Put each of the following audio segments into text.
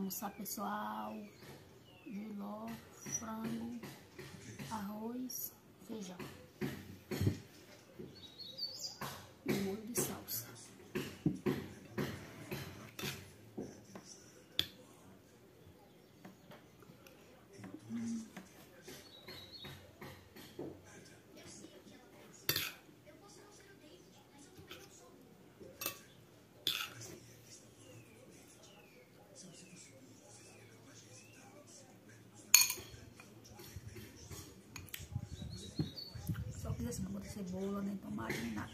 almoçar, pessoal. Jiló, frango, arroz, feijão e molho de salsa. Só fiz assim, não botei cebola, nem tomate, nem nada.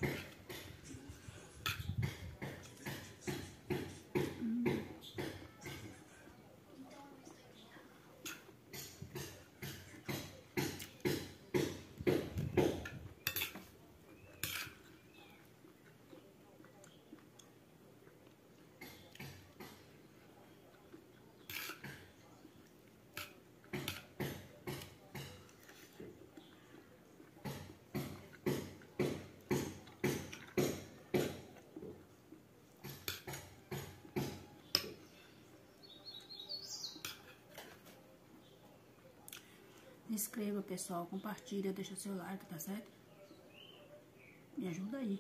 Se inscreva, pessoal, compartilha, deixa seu like, tá certo? Me ajuda aí.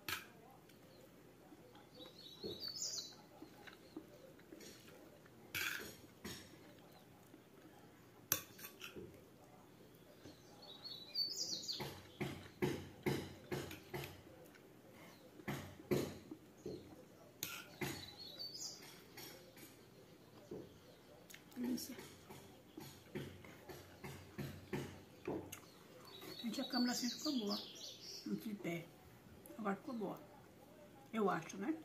Delícia. Gente, a câmera assim ficou boa. No tripé. Agora ficou boa. Eu acho, né?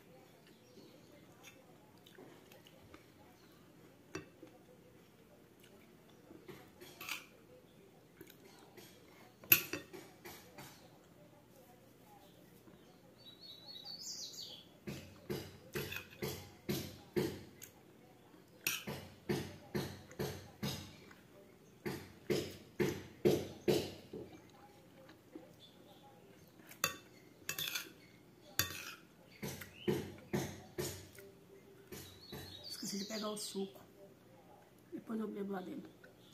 Esqueci de pegar o suco. Depois eu bebo lá dentro.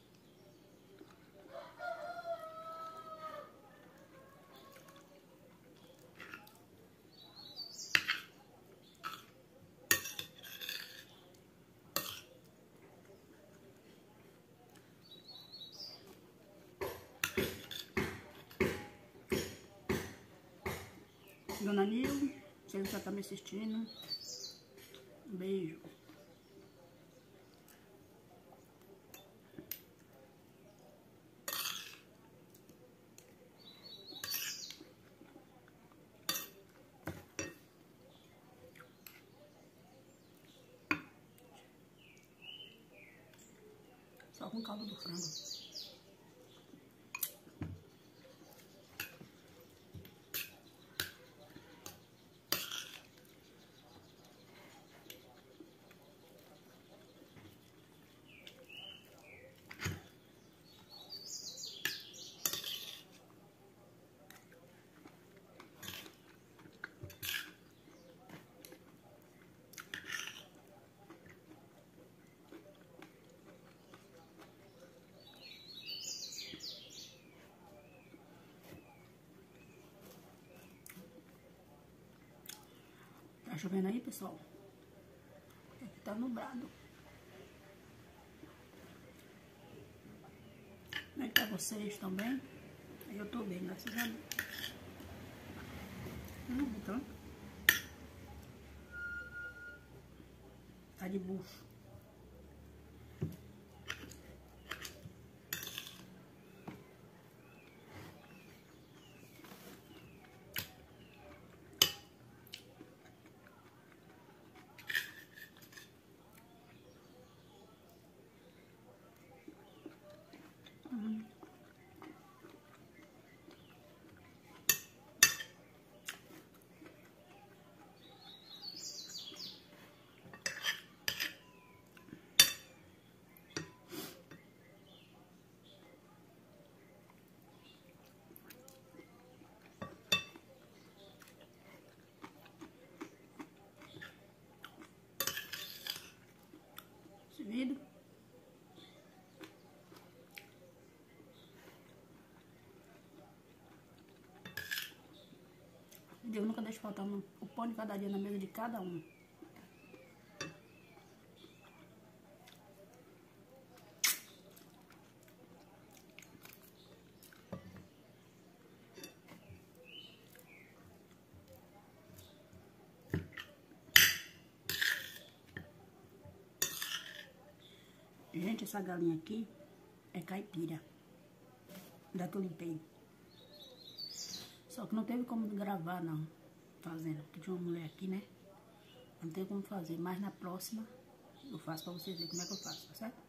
Dona Nil, se ele já tá me assistindo, um beijo. Só com caldo do frango. Tá chovendo aí, pessoal? Aqui tá nublado. Como é que tá vocês? Estão bem? Eu tô bem, graças a Deus. Então, tá de bucho. Eu nunca deixo faltar o pão de cada dia na mesa de cada um. Gente, essa galinha aqui é caipira. Da que eu limpei. Só que não teve como gravar, não. Fazendo. Porque tinha uma mulher aqui, né? Não tem como fazer. Mas na próxima eu faço pra vocês verem como é que eu faço, tá certo?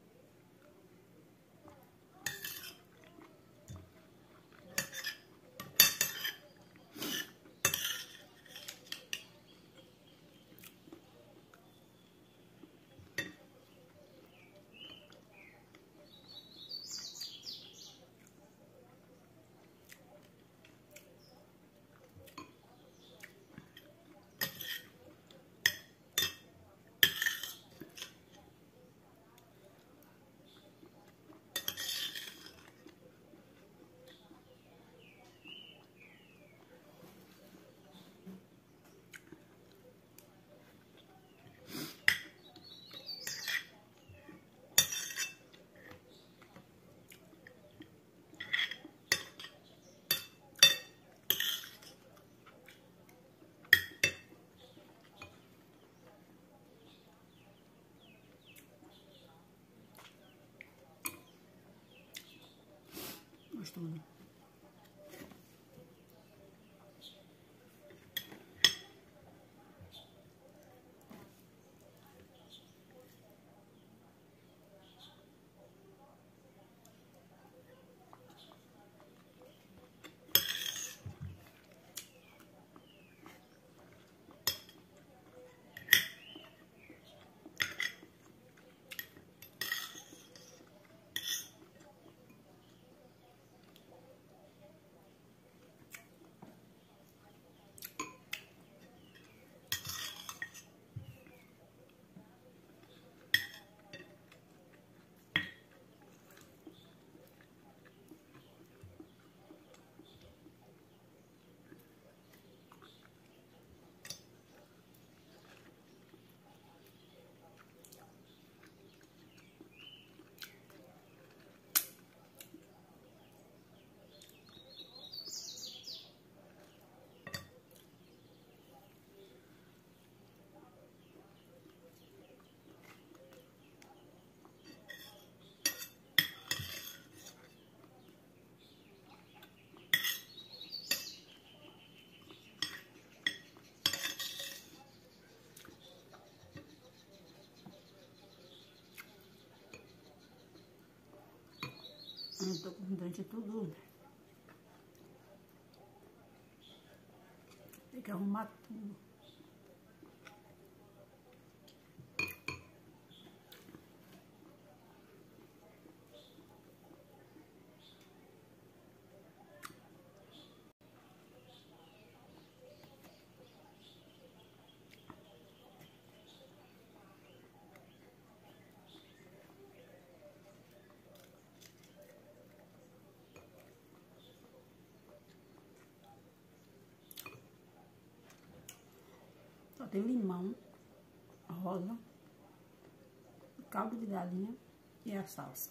Gostoso. Eu tô com o dente tudo. Tem que arrumar tudo. Só tem limão, rosa, caldo de galinha e a salsa.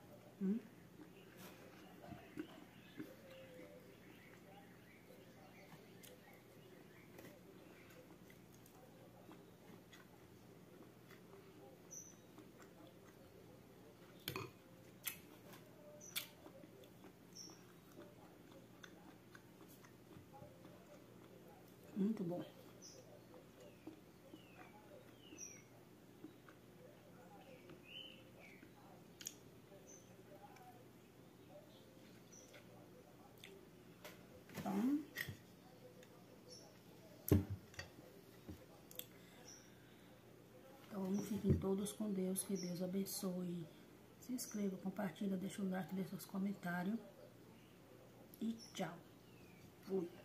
Muito bom. Então, fiquem todos com Deus, que Deus abençoe. Se inscreva, compartilha, deixa o like, deixa os comentários. E tchau. Fui.